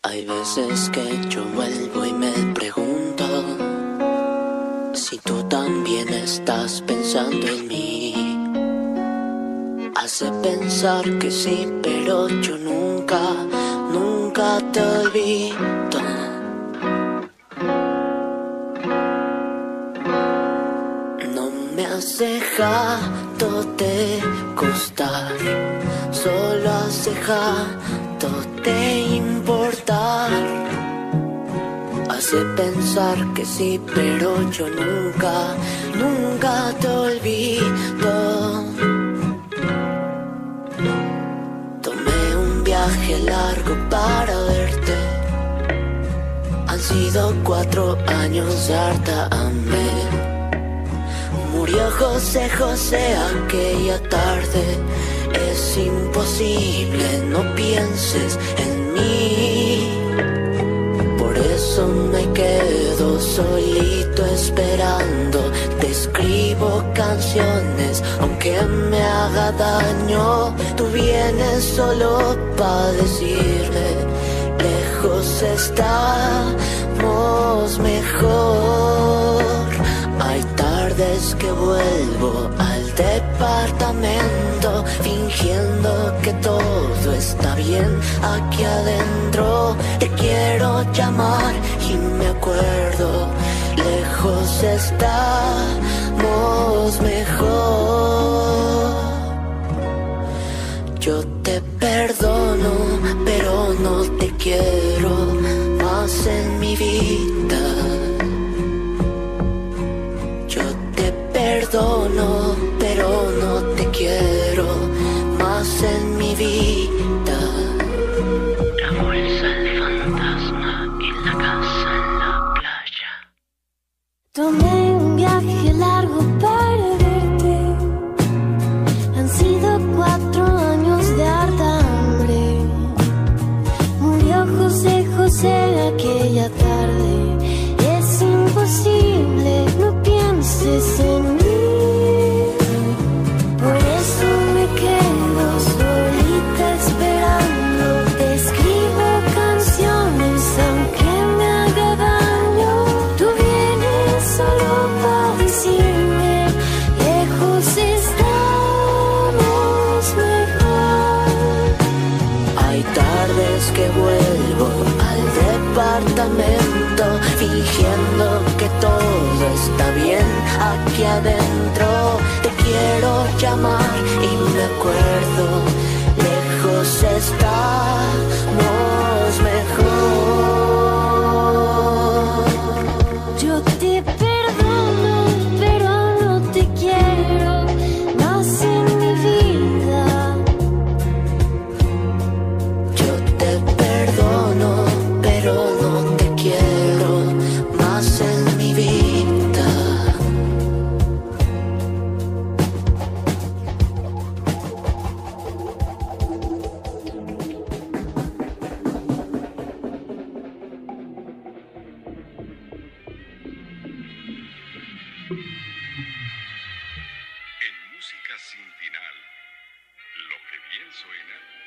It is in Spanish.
Hay veces que yo vuelvo y me pregunto si tú también estás pensando en mí. Hace pensar que sí, pero yo nunca, nunca te olvido. No me has dejado de costar, solo has dejado de importar. Hace pensar que sí, pero yo nunca, nunca te olvido. Tomé un viaje largo para verte. Han sido 4 años de harta hambre. Murió José José aquella tarde. Es imposible, no pienses en mí. Por eso me quedo solito esperando. Te escribo canciones aunque me haga daño. Tú vienes solo para decirme lejos estamos mejor. Hay tardes que vuelvo al departamento fingiendo que todo está bien aquí adentro. Te quiero llamar y me acuerdo, lejos estamos mejor. Yo te perdono, pero no te quiero más en mi vida. Yo te perdono, pero no te quiero más en mi vida. La bolsa, el fantasma y la casa en la playa. Tomé un viaje largo para verte. Han sido 4 años de harta hambre. Murió José José aquella tarde. Es imposible, no pienses en mí. Por eso me quedo solita esperando. Te escribo canciones aunque me haga daño. Tú vienes solo para decirme lejos estamos mejor. Hay tardes que vuelvo al departamento fingiendo que todo está bien aquí adentro. Te quiero llamar y me acuerdo, lejos estamos mejor. Yo te perdono, pero no te quiero más en mi vida. Yo te perdono, pero no te quiero más en mi vida. En música sin final, lo que bien suena